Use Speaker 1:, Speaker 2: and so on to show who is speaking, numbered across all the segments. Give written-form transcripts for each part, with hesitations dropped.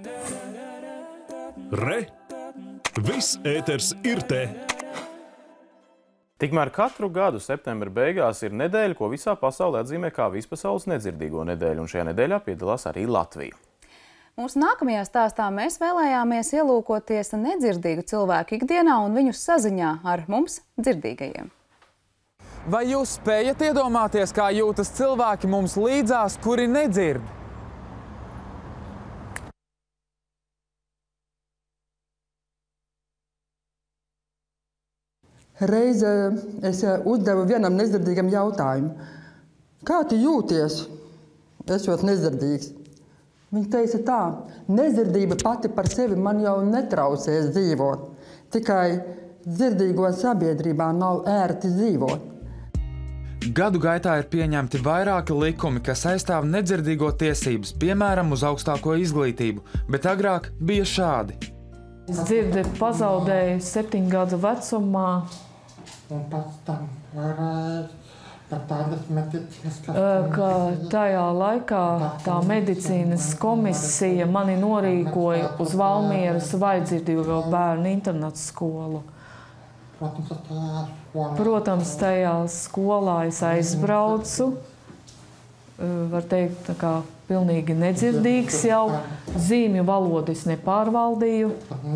Speaker 1: Re! Viss ēters ir te!
Speaker 2: Tikmēr katru gadu septembra beigās ir nedēļa, ko visā pasaulē atzīmē kā vispasaules nedzirdīgo nedēļu, un šajā nedēļā piedalās arī Latvija.
Speaker 3: Mūsu nākamajā stāstā mēs vēlējāmies ielūkoties nedzirdīgu cilvēku ikdienā un viņu saziņā ar mums dzirdīgajiem.
Speaker 4: Vai jūs spējat iedomāties, kā jūtas cilvēki mums līdzās, kuri nedzird?
Speaker 5: Reiz es uzdevu vienam nedzirdīgam jautājumu. Kā tu jūties, esot nedzirdīgs? Viņš teica tā, nedzirdība pati par sevi man jau netraucēs dzīvot. Tikai dzirdīgo sabiedrībā nav ērti dzīvot.
Speaker 4: Gadu gaitā ir pieņemti vairāki likumi, kas aizstāv nedzirdīgo tiesības, piemēram, uz augstāko izglītību, bet agrāk bija šādi.
Speaker 6: Es dzirdi pazaudēju 7 gadu vecumā.
Speaker 7: Un pēc tam varēja par tādas medicīnas,
Speaker 6: ka tajā laikā tā medicīnas komisija mani norīkoja uz Valmieras vājdzirdīgo bērnu internātu skolu. Protams, tajā skolā es aizbraucu, var teikt, tā kā pilnīgi nedzirdīgs jau, zīmju valodu es nepārvaldīju.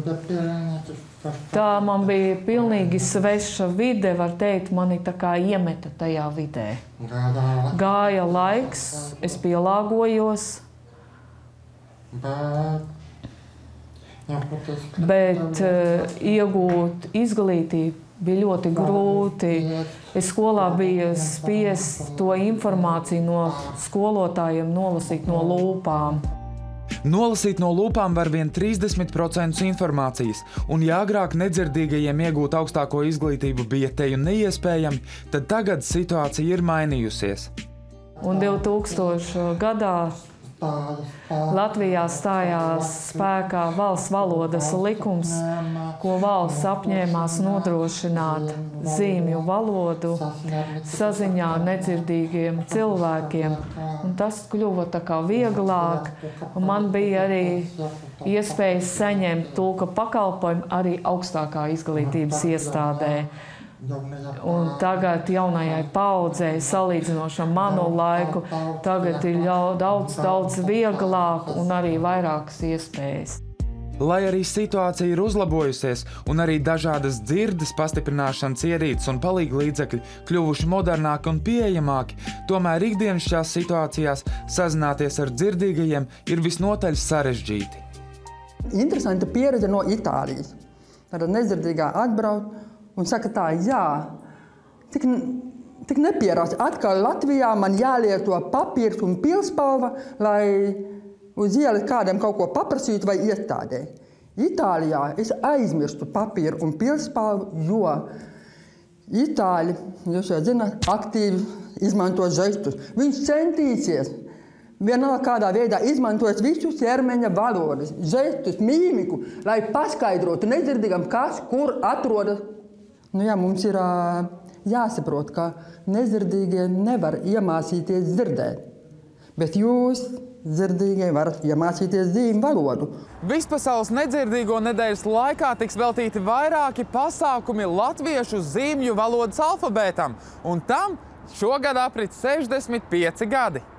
Speaker 6: Tā man bija pilnīgi sveša vide, var teikt, mani tā kā iemeta tajā vidē. Gāja laiks, es pielāgojos, bet iegūt izglītību bija ļoti grūti. Es skolā biju spiest to informāciju no skolotājiem nolasīt no lūpām.
Speaker 4: Nolasīt no lūpām var vien 30% informācijas, un ja agrāk nedzirdīgajiem iegūt augstāko izglītību bija teju neiespējami, tad tagad situācija ir mainījusies.
Speaker 6: Un 2000. gadā Latvijā stājās spēkā valsts valodas likums, ko valsts apņēmās nodrošināt zīmju valodu saziņā ar nedzirdīgiem cilvēkiem. Un tas kļuva tā kā vieglāk, un man bija arī iespējas saņemt tulka pakalpojumu arī augstākā izglītības iestādē. Un tagad jaunajai paaudzei, salīdzinoši ar manu laiku, tagad ir daudz vieglāk un arī vairākas iespējas.
Speaker 4: Lai arī situācija ir uzlabojusies un arī dažādas dzirdes pastiprināšanas ierīces un palīglīdzekļi kļuvuši modernāki un pieejamāki, tomēr ikdienišķās situācijās sazināties ar dzirdīgajiem ir visnotaļ sarežģīti.
Speaker 5: Interesanta pieredze no Itālijas. Tad nedzirdīgā atbrauc un saka tā, jā, tik nepierāds. Atkal Latvijā man jālieto papīrs un pilspalva, lai uz ielas kādam kaut ko paprasītu vai iestādē. Itālijā es aizmirstu papīru un pilspalvu, jo Itāļi, jūs jau zināt, aktīvi izmanto žestus. Viņš centīsies vienalga kādā veidā izmantot visu ķermeņa valodas, žestus, mīmiku, lai paskaidrotu nedzirdīgam, kas, kur atrodas. Nu jā, mums ir jāsaprot, ka nedzirdīgie nevar iemācīties dzirdēt, bet jūs, dzirdīgie, varat iemācīties zīmju valodu.
Speaker 4: Vispasaules nedzirdīgo nedēļas laikā tiks veltīti vairāki pasākumi latviešu zīmju valodas alfabētam, un tam šogad aprit 65 gadi.